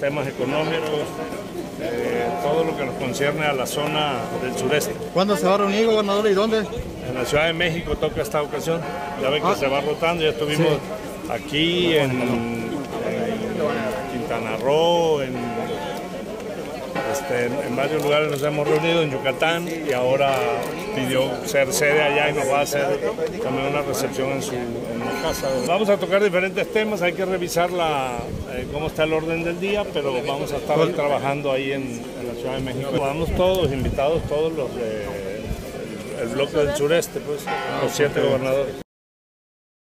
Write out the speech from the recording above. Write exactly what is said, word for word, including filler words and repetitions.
temas económicos, eh, todo lo que nos concierne a la zona del sureste. ¿Cuándo se va a reunir, gobernador, y dónde? En la Ciudad de México toca esta ocasión, ya ven que ah, se va rotando, ya estuvimos sí. aquí en, en Quintana Roo, en, este, en, en varios lugares nos hemos reunido, en Yucatán, y ahora pidió ser sede allá y nos va a hacer también una recepción en su en la casa. Vamos a tocar diferentes temas, hay que revisar la, eh, cómo está el orden del día, pero vamos a estar hoy trabajando ahí en, en la Ciudad de México. Vamos todos, invitados todos los de el bloque del sureste, pues, los siete gobernadores.